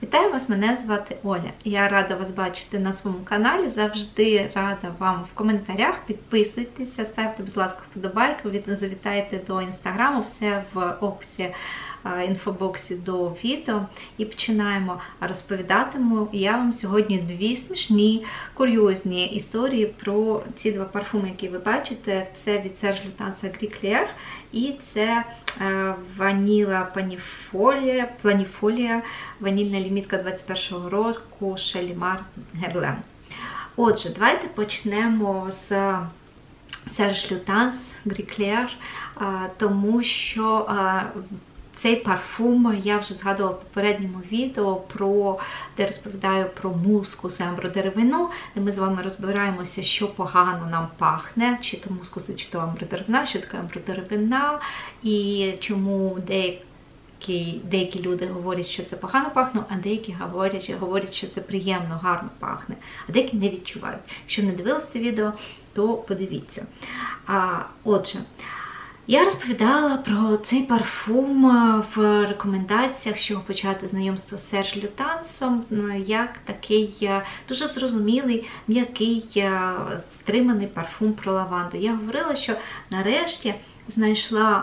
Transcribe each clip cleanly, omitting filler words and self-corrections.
Вітаю вас, мене звати Оля. Я рада вас бачити на своєму каналі. Завжди рада вам в коментарях. Підписуйтеся, ставте, будь ласка, вподобайку, завітайте до інстаграму, все в описі, інфобоксі до відео. І починаємо. Розповідатиму я вам сьогодні дві смішні, курйозні історії про ці два парфуми, які ви бачите. Це від Serge Lutens Gris Clair і це Ваніла Планіфолія, ванільна лімітка 21-го року Shalimar Guerlain. Отже, давайте почнемо з Serge Lutens Gris Clair, тому що цей парфум я вже згадувала в попередньому відео, де розповідаю про мускус і амбродеревину, де ми з вами розбираємося, що погано нам пахне, чи то мускус, чи то амбродеревина, що таке амбродеревина, і чому деякі люди говорять, що це погано пахне, а деякі говорять, що це приємно, гарно пахне, а деякі не відчувають. Якщо не дивилися це відео, то подивіться. Отже, я розповідала про цей парфум в рекомендаціях, що почати знайомство з Serge Lutens, як такий дуже зрозумілий, м'який, стриманий парфум про лаванду. Я говорила, що нарешті знайшла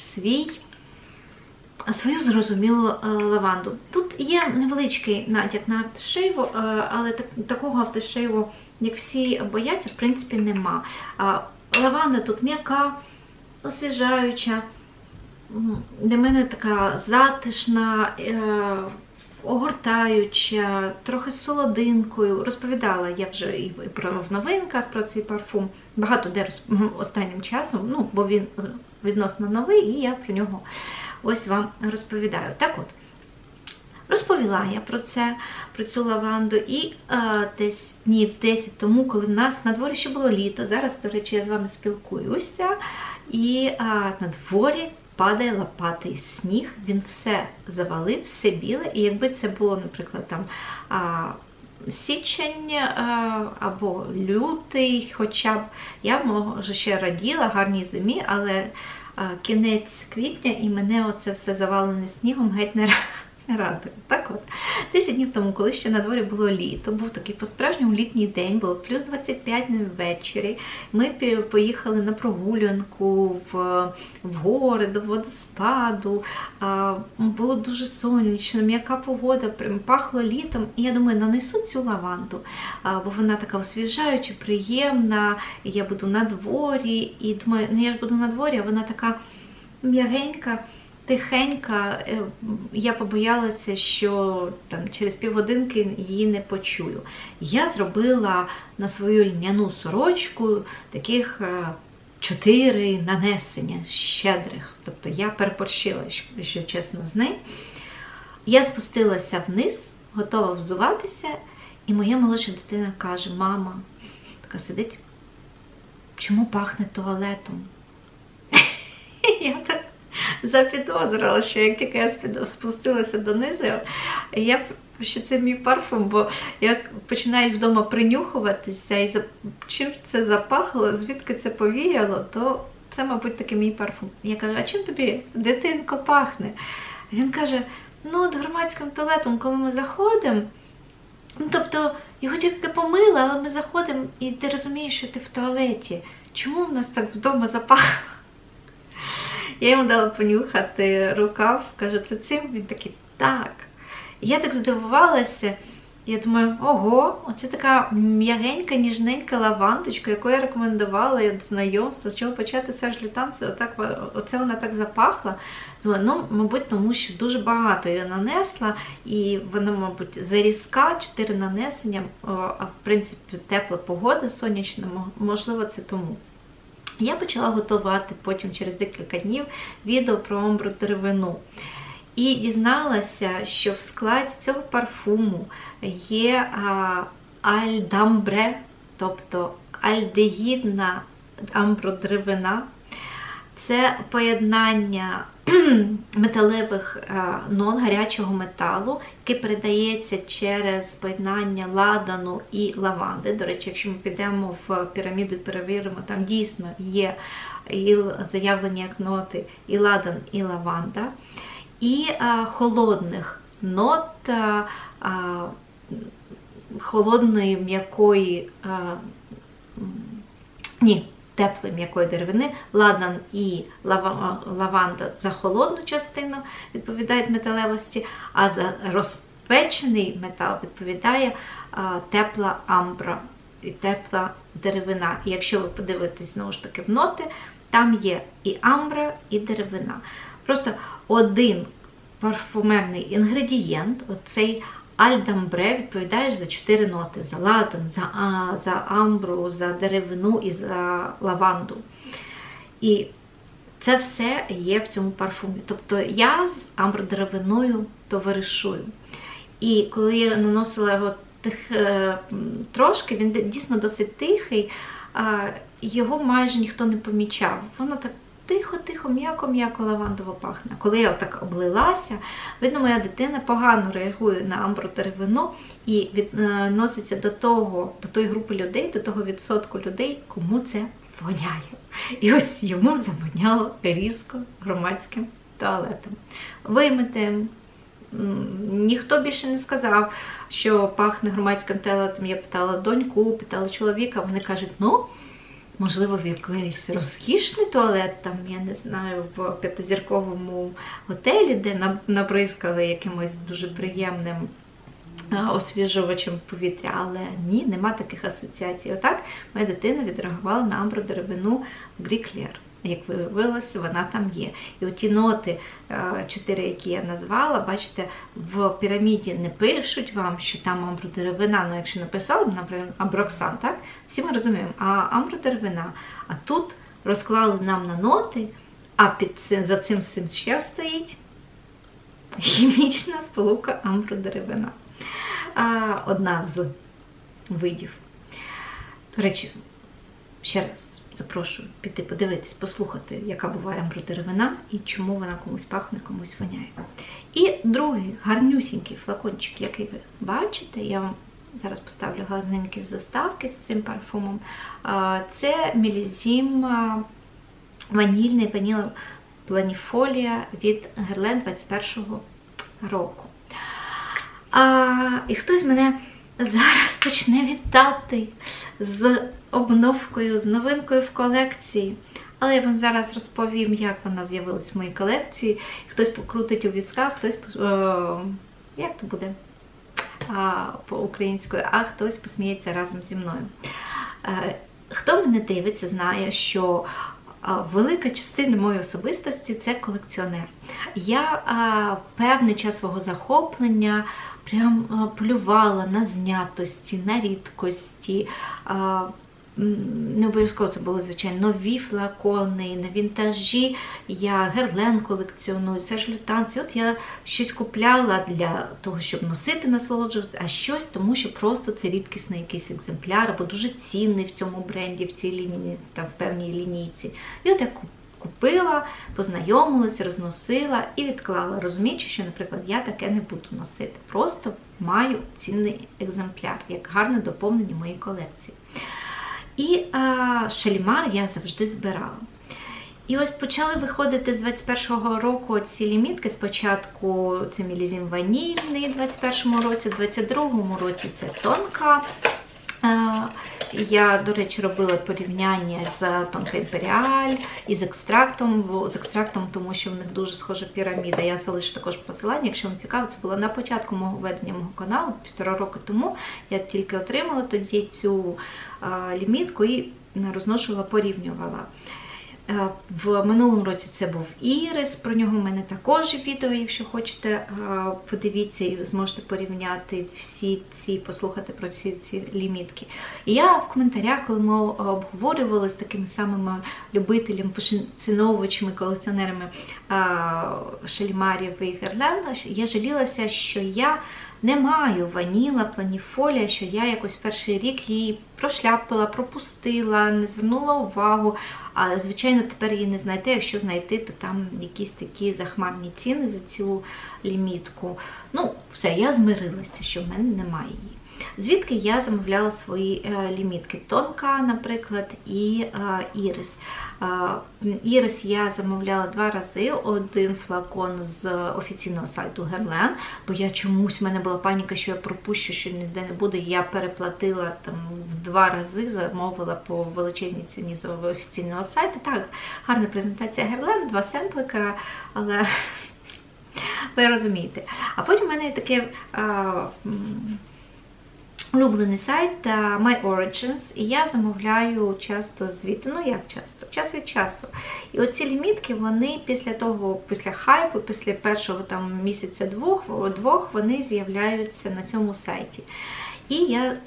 свою зрозумілу лаванду. Тут є невеличкий натяк на автошейву, але такого автошейву, як всі бояться, в принципі, нема. Лаванда тут м'яка, освіжаюча, для мене така затишна, огортаюча, трохи з солодинкою. Розповідала я вже і в новинках про цей парфум, багато де останнім часом, бо він відносно новий, і я про нього ось вам розповідаю. Так от, розповіла я про цю лаванду, і десь днів 10 тому, коли в нас на дворі ще було літо, зараз, до речі, я з вами спілкуюся, і на дворі падає лопатий сніг, він все завалив, все біле, і якби це було, наприклад, там січень або лютий, хоча б, я, може, ще раділа гарній зимі, але кінець квітня і мене оце все завалене снігом геть не радує. Так от, 10 днів тому, коли ще на дворі було літо, був такий по-справжньому літній день, було плюс 25 ввечері. Ми поїхали на прогулянку в гори, до водоспаду. Було дуже сонячно, м'яка погода, пахло літом. І я думаю, нанесу цю лаванду, бо вона така освіжаюча, приємна, і я буду на дворі. І думаю, я ж буду на дворі, а вона така м'ягенька, тихенька. Я побоялася, що там через півгодинки її не почую. Я зробила на свою льняну сорочку таких 4 нанесення щедрих. Тобто я переборщила, якщо чесно, з ним. Я спустилася вниз, готова взуватися, і моя молодша дитина каже: мама, така сидить, чому пахне туалетом? Я так запідозрила, що як тільки я спустилася донизу, що це мій парфум, бо як починають вдома принюхуватися, і чим це запахло, звідки це повіяло, то це, мабуть, таки мій парфум. Я кажу: а чим тобі, дитинко, пахне? Він каже: от громадським туалетом, коли ми заходимо, тобто його тільки помили, але ми заходимо, і ти розумієш, що ти в туалеті. Чому в нас так вдома запахло? Я йому дала понюхати рукав, кажу: це цим? Він такий: так. Я так здивувалася, я думаю, ого, оце така м'ягенька, ніжненька лавандочка, яку я рекомендувала до знайомства, з чого почати Serge Lutens, оце вона так запахла. Думаю, мабуть, тому що дуже багато я нанесла, і вона, мабуть, зарізка, 4 нанесення, а в принципі тепла погода сонячна, можливо, це тому. Я почала готувати потім через декілька днів відео про амбродеревину. І дізналася, що в складі цього парфуму є альдамбре, тобто альдегідна амбродеревина. Це поєднання металевих нот, гарячого металу, який передається через поєднання ладану і лаванди. До речі, якщо ми підемо в піраміду і перевіримо, там дійсно є заявлені як ноти і ладан, і лаванда. І холодних нот холодної, м'якої, теплої м'якої деревини, ладан і лаванда за холодну частину відповідають металевості, а за розпечений метал відповідає тепла амбра і тепла деревина. І якщо ви подивитесь, знову ж таки, в ноти, там є і амбра, і деревина. Просто один парфумерний інгредієнт, оцей альдамбре, відповідає за 4 ноти: за ладан, за амбру, за деревину і за лаванду. І це все є в цьому парфумі. Тобто я з амбродеревиною товаришую. І коли я наносила його трошки, він дійсно досить тихий, його майже ніхто не помічав. Воно так тихо-тихо, м'яко-м'яко лавандово пахне. Коли я отак облилася, видно, моя дитина погано реагує на амбродеревину і відноситься до тої групи людей, до того відсотку людей, кому це воняє. І ось йому завоняло різко громадським туалетом. Вимитим. Ніхто більше не сказав, що пахне громадським туалетом. Я питала доньку, питала чоловіка, вони кажуть, можливо, в якийсь розкішний туалет, там, я не знаю, в 5-зірковому готелі, де набризкали якимось дуже приємним освіжувачем повітря, але ні, нема таких асоціацій. Отак моя дитина відреагувала на амбродеревину в Гріклєр. Як виявилося, вона там є. І оті ноти 4, які я назвала, бачите, в піраміді не пишуть вам, що там амбродеревина, якщо написали, наприклад, амброксан, так? Всі ми розуміємо, а амбродеревина. А тут розклали нам на ноти, а за цим всім ще стоїть хімічна сполука амбродеревина. Одна з видів. До речі, ще раз запрошую піти подивитись, послухати, яка буває амбродеревина і чому вона комусь пахне, комусь воняє. І другий гарнюсінький флакончик, який ви бачите, я вам зараз поставлю гарненькі заставки з цим парфумом. Це Мілізім ванільний ваніла планіфолія від Guerlain 21-го року. І хтось мене зараз почне вітати з обновкою, з новинкою в колекції. Але я вам зараз розповім, як вона з'явилась в моїй колекції. Хтось покрутить у візках, хтось, як то буде по-українською, а хтось посміється разом зі мною. Хто мене дивиться, знає, що велика частина моєї особистості – це колекціонер. Я певний час свого захоплення прям полювала на знятості, на рідкості. Не обов'язково це були, звичайно, нові флакони, на вінтажі. Я Guerlain колекціоную, Serge Lutens. От я щось купляла для того, щоб носити, насолоджуватися, а щось тому, що просто це рідкісний якийсь екземпляр, або дуже цінний в цьому бренді, в цій лінії, та в певній лінійці. І от я купила, познайомилася, розносила і відклала, розуміючи, що, наприклад, я таке не буду носити. Просто маю цінний екземпляр, як гарне доповнення моєї колекції. І Шалімар я завжди збирала. І ось почали виходити з 21-го року ці лімітки. Спочатку це Мілізім ванільний в 21-му році, в 22-му році це тонка. Я, до речі, робила порівняння з тонка Імперіаль і з екстрактом, тому що в них дуже схожа піраміда. Я залишу також посилання, якщо вам цікаво, це було на початку мого ведення мого каналу, 1,5 роки тому. Я тільки отримала тоді цю лімітку і розношувала, порівнювала. В минулому році це був Ірис, про нього в мене також відео, якщо хочете, подивіться і зможете порівняти всі ці, послухати про всі ці лімітки. І я в коментарях, коли ми обговорювали з такими самими любителями, поціновувачами, колекціонерами Шалімарів і Guerlain, я жалілася, що я не маю ваніла, планіфолія, що я якось перший рік її прошляпила, пропустила, не звернула увагу. Але, звичайно, тепер її не знайти. Якщо знайти, то там якісь такі захмарні ціни за цю лімітку. Ну, все, я змирилася, що в мене немає її. Звідки я замовляла свої лімітки? Тонка, наприклад, і ірис. Ірис я замовляла 2 рази, один флакон з офіційного сайту Guerlain, бо я чомусь, в мене була паніка, що я пропущу, що ніде не буде, я переплатила там в 2 рази, замовила по величезній ціні з офіційного сайту. Так, гарна презентація Guerlain, 2 семплика, але ви розумієте. А потім в мене є таке улюблений сайт My Origins, і я замовляю часто звідти, ну як часто, час від часу. І оці лімітки, вони після хайпу, після першого там місяця-двох, вони з'являються на цьому сайті. І я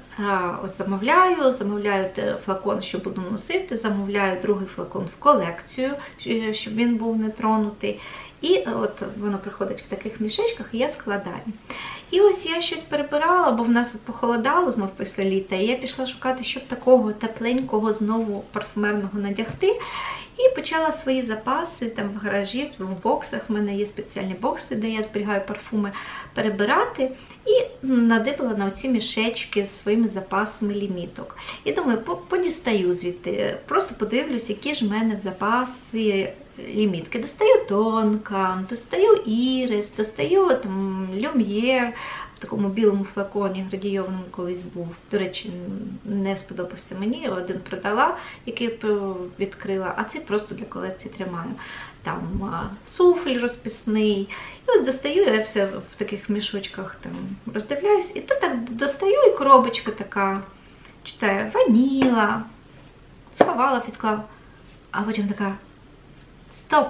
замовляю флакон, що буду носити, замовляю другий флакон в колекцію, щоб він був не тронутий. І от воно приходить в таких мішечках, і я складаю. І ось я щось перебирала, бо в нас от похолодало знов після літа, і я пішла шукати, щоб такого тепленького знову парфумерного надягти. І почала свої запаси там в гаражі, в боксах, в мене є спеціальні бокси, де я зберігаю парфуми, перебирати. І надибала на оці мішечки з своїми запасами ліміток. І думаю, подістаю звідти, просто подивлюсь, які ж в мене в запасі лімітки. Достаю тонка, достаю ірис, достаю там люм'єр в такому білому флаконі градійованому колись був. До речі, не сподобався мені, один продала, який відкрила, а цей просто для колекції тримаю. Там суфль розписний. І ось достаю, я все в таких мішочках там роздивляюсь. І тут так достаю, і коробочка така, читаю, ваніла, сховала, відклала, а потім така, стоп!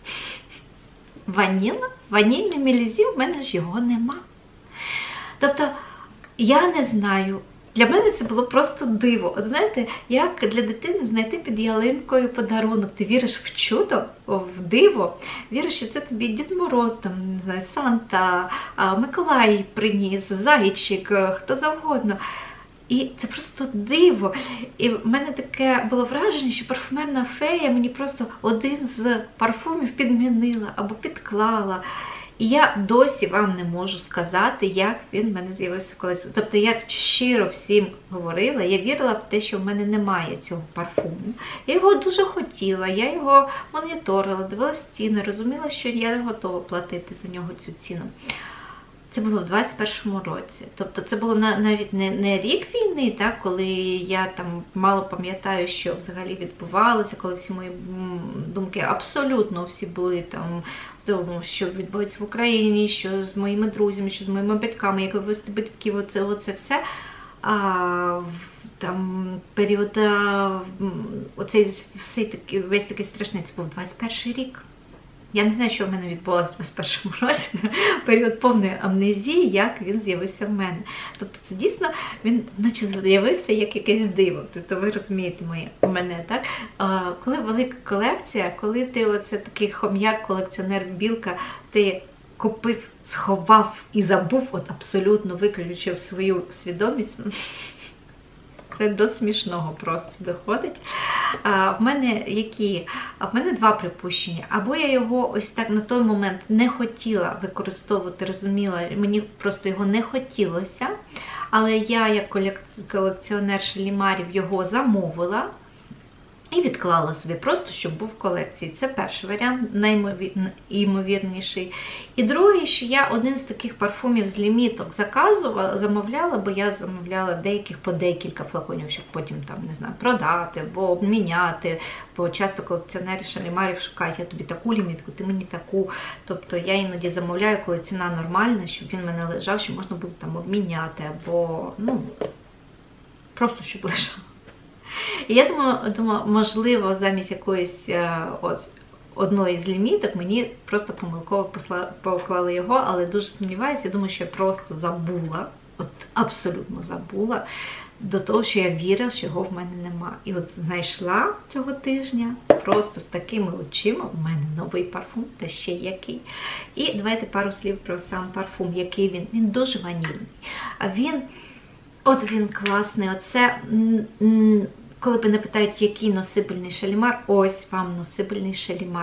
Ваніла? Ванільний мелізім? В мене ж його нема. Тобто, я не знаю. Для мене це було просто диво. От знаєте, як для дитини знайти під ялинкою подарунок. Ти віриш в чудо, в диво, віриш, що це тобі Дід Мороз, там, не знаю, Санта, Миколай приніс, Зайчик, хто завгодно. І це просто диво. І в мене таке було враження, що парфумерна фея мені просто один з парфумів підмінила або підклала. І я досі вам не можу сказати, як він в мене з'явився колись. Тобто я щиро всім говорила, я вірила в те, що в мене немає цього парфуму. Я його дуже хотіла, я його моніторила, дивилася ціни, розуміла, що я готова платити за нього цю ціну. Це було в 21-му році. Тобто це було навіть не рік війни, так, коли я там мало пам'ятаю, що взагалі відбувалося, коли всі мої думки абсолютно всі були там в тому, що відбувається в Україні, що з моїми друзями, що з моїми батьками, як вивести батьків, оце все. Там період, оцей весь такий страшний, це був 21-й рік. Я не знаю, що в мене відбулося в 21-му році, період повної амнезії, як він з'явився в мене. Тобто це дійсно, він наче з'явився як якесь диво. Тобто ви розумієте мене, так? Коли велика колекція, коли ти оце такий хом'як, колекціонер, білка, ти купив, сховав і забув, от абсолютно виключив свою свідомість, це до смішного просто доходить. В мене 2 припущення. Або я його ось так на той момент не хотіла використовувати, розуміла, мені просто його не хотілося, але я, як колекціонерша лімарів, його замовила і відклала собі, просто щоб був в колекції. Це перший варіант, найімовірніший. І другий, що я один з таких парфумів з ліміток замовляла, бо я замовляла деяких по декілька флаконів, щоб потім там, не знаю, продати, або обміняти. Бо часто колекціонери шалімарів шукають, я тобі таку лімітку, ти мені таку. Тобто я іноді замовляю, коли ціна нормальна, щоб він в мене лежав, щоб можна було там обміняти, або, ну, просто щоб лежав. І я думаю, можливо, замість якоїсь одної з ліміток мені просто помилково поклали його, але дуже сумніваюся, я думаю, що я просто забула, от абсолютно забула, до того, що я вірила, що його в мене нема. І от знайшла цього тижня просто з такими очима, у мене новий парфум, та ще який. І давайте пару слів про сам парфум, який він. Він дуже ванільний. А він класний. Оце, коли мене питають, який носибельний шалімар, ось вам носибельний шалімар.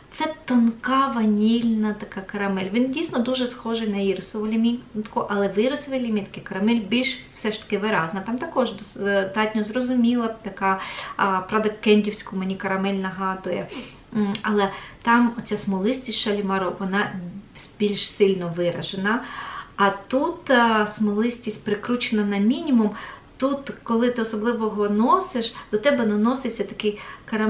Це тонка ванільна така карамель. Він дійсно дуже схожий на ірисову лімітку, але в ірисовій лімітці карамель більш все ж таки виразна. Там також достатньо зрозуміла, така правда, кендівську мені карамель нагадує. Але там оця смолистість шалімару, вона більш сильно виражена. А тут смолистість прикручена на мінімум. Тут, коли ти особливо його носиш, до тебе наноситься такий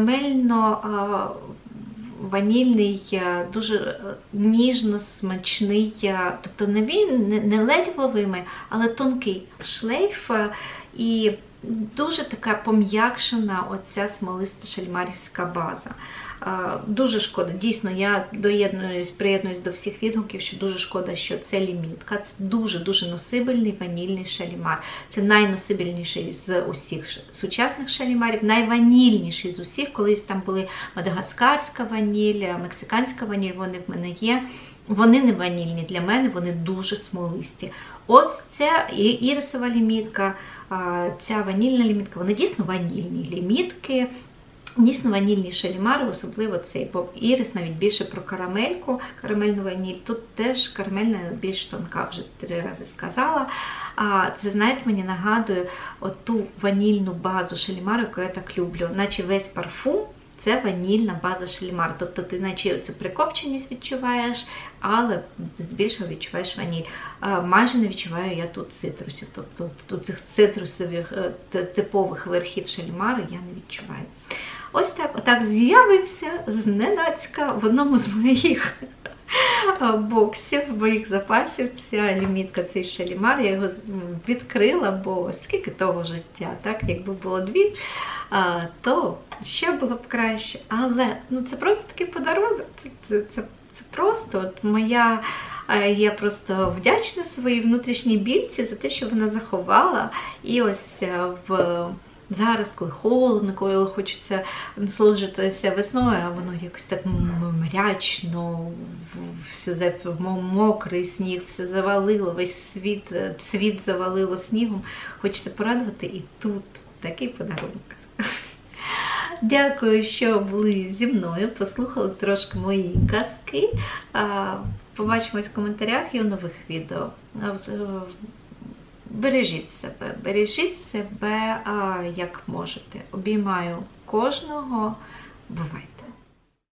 карамельно-ванільний, дуже ніжно-смачний, тобто не ледь вловимий, але тонкий шлейф і дуже така пом'якшена оця смолиста шалімарівська база. Дуже шкода, дійсно, я приєднуюсь до всіх відгуків, що дуже шкода, що це лімітка. Це дуже-дуже носибельний ванільний шалімар. Це найносибельніший з усіх сучасних шалімарів, найванільніший з усіх. Колись там були мадагаскарська ваніль, мексиканська ваніль, вони в мене є. Вони не ванільні для мене, вони дуже смолисті. Ось ця ірисова лімітка, ця ванільна лімітка, вони дійсно ванільні лімітки. Дійсно ванільні шалімари, особливо цей, бо ірис навіть більше про карамельку, карамельну ваніль. Тут теж карамельна більш тонка, вже 3 рази сказала. Це, знаєте, мені нагадує ту ванільну базу шалімару, яку я так люблю. Наче весь парфум – це ванільна база шалімару. Тобто ти наче цю прикопченість відчуваєш, але здебільшого відчуваєш ваніль. Майже не відчуваю я тут цитрусів. Тобто тут цих цитрусових типових верхів шалімару я не відчуваю. Ось так, отак з'явився зненацька в одному з моїх боксів, моїх запасів, ця лімітка, цей шалімар. Я його відкрила, бо скільки того життя, так, якби було 2, то ще було б краще. Але це просто такий подарунок, це просто я просто вдячна своїй внутрішній більці за те, що вона заховала. І ось зараз, коли холодно, коли хочеться насолоджуватися весною, а воно якось так мрячно, все мокрий сніг, все завалило, весь світ завалило снігом. Хочеться порадувати, і тут такий подарунок. Дякую, що були зі мною, послухали трошки мої казки. Побачимось в коментарях і у нових відео. Бережіть себе, як можете. Обіймаю кожного. Бувайте!